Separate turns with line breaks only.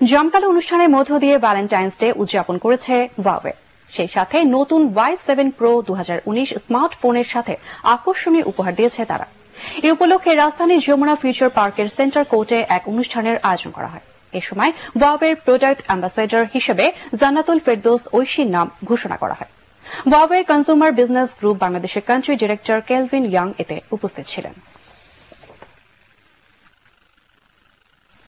জমকালো অনুষ্ঠানের মধ্য দিয়ে ভ্যালেন্টাইন্স ডে উদযাপন করেছে Huawei। সেই সাথে নতুন Y7 Pro 2019 স্মার্টফোনের সাথে আকর্ষণীয় উপহার দিয়েছে তারা। এই উপলক্ষে রাজধানীর যমুনা ফিউচার পার্কের সেন্টার কোর্টে এক অনুষ্ঠানের আয়োজন করা হয়। এ সময় Huaweiর প্রোডাক্ট অ্যাম্বাসেডর হিসেবে জান্নাতুল ফেরদৌস ঐশীর নাম ঘোষণা করা হয়। Huaweiর কনজিউমার বিজনেস গ্রুপ বাংলাদেশের কান্ট্রি ডিরেক্টর কেলভিন ইয়াং এতে উপস্থিত ছিলেন।